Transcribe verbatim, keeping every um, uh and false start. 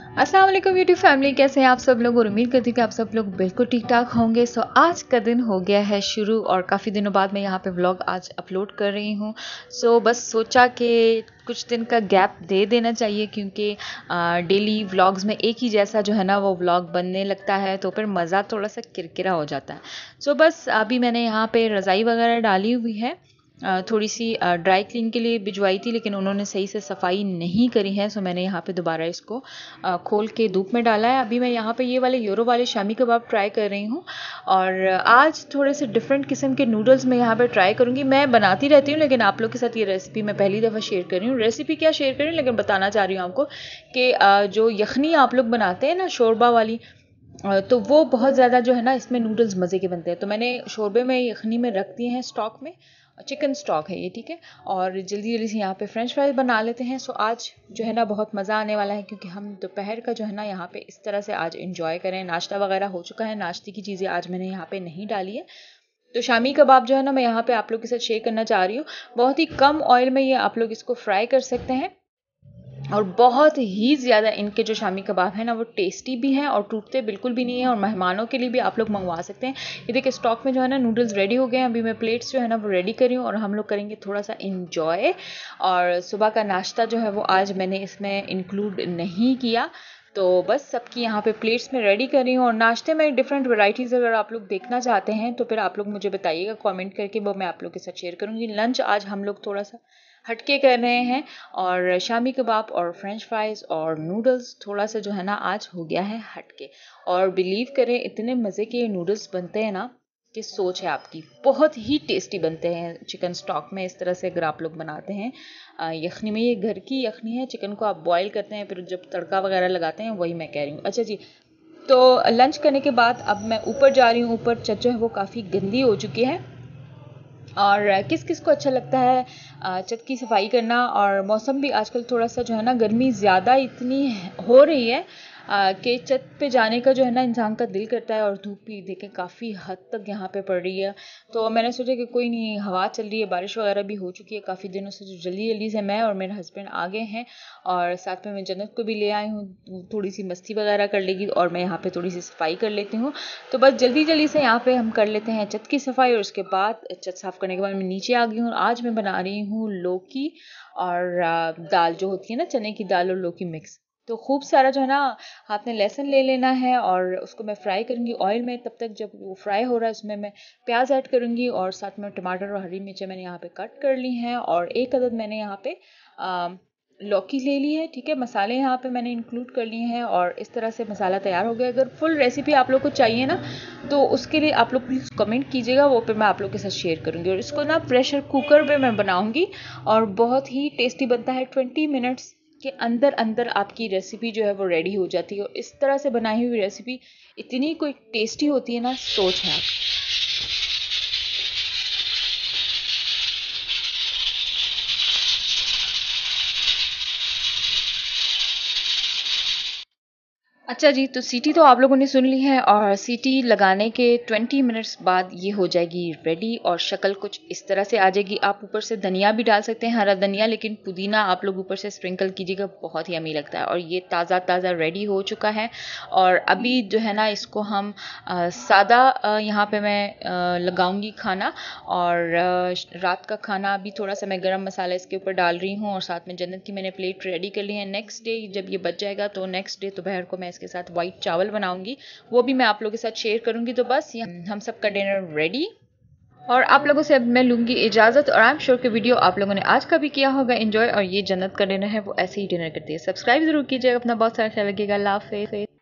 अस्सलाम वालेकुम YouTube family, कैसे हैं आप सब लोग। और उम्मीद करती हूँ कि आप सब लोग बिल्कुल ठीक ठाक होंगे। सो आज का दिन हो गया है शुरू और काफ़ी दिनों बाद मैं यहाँ पे व्लॉग आज अपलोड कर रही हूँ। सो बस सोचा कि कुछ दिन का गैप दे देना चाहिए, क्योंकि डेली व्लॉग्स में एक ही जैसा जो है ना वो व्लॉग बनने लगता है तो फिर मज़ा थोड़ा सा किरकिरा हो जाता है। सो बस अभी मैंने यहाँ पे रज़ाई वगैरह डाली हुई है, थोड़ी सी ड्राई क्लीन के लिए भिजवाई थी, लेकिन उन्होंने सही से सफाई नहीं करी है। सो मैंने यहाँ पे दोबारा इसको खोल के धूप में डाला है। अभी मैं यहाँ पे ये वाले यूरो वाले शामी कबाब ट्राई कर रही हूँ और आज थोड़े से डिफरेंट किस्म के नूडल्स मैं यहाँ पे ट्राई करूँगी। मैं बनाती रहती हूँ, लेकिन आप लोग के साथ ये रेसिपी मैं पहली दफ़ा शेयर कर रही हूँ। रेसिपी क्या शेयर कर रही हूँ, लेकिन बताना चाह रही हूँ आपको कि जो यखनी आप लोग बनाते हैं ना शोरबा वाली, तो वो बहुत ज़्यादा जो है ना इसमें नूडल्स मज़े के बनते हैं। तो मैंने शोरबे में यखनी में रख दिए हैं स्टॉक में, चिकन स्टॉक है ये, ठीक है। और जल्दी जल्दी से यहाँ पे फ्रेंच फ्राइज बना लेते हैं। सो आज जो है ना बहुत मज़ा आने वाला है, क्योंकि हम दोपहर का जो है ना यहाँ पे इस तरह से आज एंजॉय करें। नाश्ता वगैरह हो चुका है, नाश्ते की चीज़ें आज मैंने यहाँ पे नहीं डाली है। तो शामी कबाब जो है ना मैं यहाँ पे आप लोग के साथ शेयर करना चाह रही हूँ। बहुत ही कम ऑयल में ये आप लोग इसको फ्राई कर सकते हैं और बहुत ही ज़्यादा इनके जो शामी कबाब है ना वो टेस्टी भी हैं और टूटते बिल्कुल भी नहीं है। और मेहमानों के लिए भी आप लोग मंगवा सकते हैं। ये देखिए स्टॉक में जो है ना नूडल्स रेडी हो गए हैं। अभी मैं प्लेट्स जो है ना वो रेडी कर रही हूँ और हम लोग करेंगे थोड़ा सा इंजॉय। और सुबह का नाश्ता जो है वो आज मैंने इसमें इंक्लूड नहीं किया, तो बस सबकी यहाँ पे प्लेट्स में रेडी कर रही हूँ। और नाश्ते में डिफरेंट वैरायटीज़ अगर आप लोग देखना चाहते हैं तो फिर आप लोग मुझे बताइएगा कमेंट करके, वो मैं आप लोग के साथ शेयर करूँगी। लंच आज हम लोग थोड़ा सा हटके कर रहे हैं और शामी कबाब और फ्रेंच फ्राइज और नूडल्स थोड़ा सा जो है ना आज हो गया है हटके। और बिलीव करें इतने मज़े के नूडल्स बनते हैं ना कि सोच है आपकी, बहुत ही टेस्टी बनते हैं चिकन स्टॉक में। इस तरह से अगर आप लोग बनाते हैं यखनी में, ये घर की यखनी है, चिकन को आप बॉयल करते हैं फिर जब तड़का वगैरह लगाते हैं, वही मैं कह रही हूँ। अच्छा जी, तो लंच करने के बाद अब मैं ऊपर जा रही हूँ। ऊपर छत जो है वो काफ़ी गंदी हो चुकी है और किस किस को अच्छा लगता है छत की सफाई करना। और मौसम भी आजकल थोड़ा सा जो है ना गर्मी ज़्यादा इतनी हो रही है कि छत पे जाने का जो है ना इंसान का दिल करता है। और धूप भी देखें काफ़ी हद तक यहाँ पे पड़ रही है। तो मैंने सोचा कि कोई नहीं, हवा चल रही है, बारिश वगैरह भी हो चुकी है काफ़ी दिनों से। जो जल्दी जल्दी से मैं और मेरे हस्बैंड आ गए हैं और साथ में मैं जन्नत को भी ले आई हूँ, थोड़ी सी मस्ती वगैरह कर लेगी और मैं यहाँ पे थोड़ी सी सफाई कर लेती हूँ। तो बस जल्दी जल्दी से यहाँ पे हम कर लेते हैं छत की सफाई और उसके बाद छत साफ़ करने के बाद मैं नीचे आ गई हूँ। आज मैं बना रही हूँ लौकी और दाल जो होती है ना, चने की दाल और लौकी मिक्स। तो खूब सारा जो है ना हाथ में लहसुन ले लेना है और उसको मैं फ्राई करूँगी ऑयल में। तब तक जब वो फ्राई हो रहा है उसमें मैं प्याज ऐड करूँगी और साथ में टमाटर और हरी मिर्चें मैंने यहाँ पे कट कर ली हैं और एक अदद मैंने यहाँ पे आ, लौकी ले ली है, ठीक है। मसाले यहाँ पे मैंने इंक्लूड कर लिए हैं और इस तरह से मसाला तैयार हो गया। अगर फुल रेसिपी आप लोग को चाहिए ना तो उसके लिए आप लोग प्लीज़ कमेंट कीजिएगा, वो फिर मैं आप लोग के साथ शेयर करूँगी। और इसको ना प्रेशर कुकर पे मैं बनाऊँगी और बहुत ही टेस्टी बनता है। ट्वेंटी मिनट्स के अंदर अंदर आपकी रेसिपी जो है वो रेडी हो जाती है। और इस तरह से बनाई हुई रेसिपी इतनी कोई टेस्टी होती है ना, सोच है आप। अच्छा जी, तो सीटी तो आप लोगों ने सुन ली है और सीटी लगाने के ट्वेंटी मिनट्स बाद ये हो जाएगी रेडी और शक्ल कुछ इस तरह से आ जाएगी। आप ऊपर से धनिया भी डाल सकते हैं, हरा धनिया, लेकिन पुदीना आप लोग ऊपर से स्प्रिंकल कीजिएगा, बहुत ही यम्मी लगता है। और ये ताज़ा ताज़ा रेडी हो चुका है और अभी जो है ना इसको हम आ, सादा आ, यहाँ पे मैं लगाऊंगी खाना। और आ, रात का खाना अभी थोड़ा सा मैं गरम मसाला इसके ऊपर डाल रही हूँ और साथ में जन्नत की मैंने प्लेट रेडी कर ली है। नेक्स्ट डे जब ये बच जाएगा तो नेक्स्ट डे दोपहर को मैं इसके साथ वाइट चावल बनाऊंगी, वो भी मैं आप लोगों के साथ शेयर करूंगी। तो बस हम सब का डिनर रेडी और आप लोगों से अब मैं लूंगी इजाजत। और आई एम श्योर कि वीडियो आप लोगों ने आज का भी किया होगा एंजॉय। और ये जन्नत का डिनर है वो ऐसे ही डिनर करती है। सब्सक्राइब जरूर कीजिएगा, अपना बहुत सारा ख्याल रखिएगा। अल्लाह हाफिज़।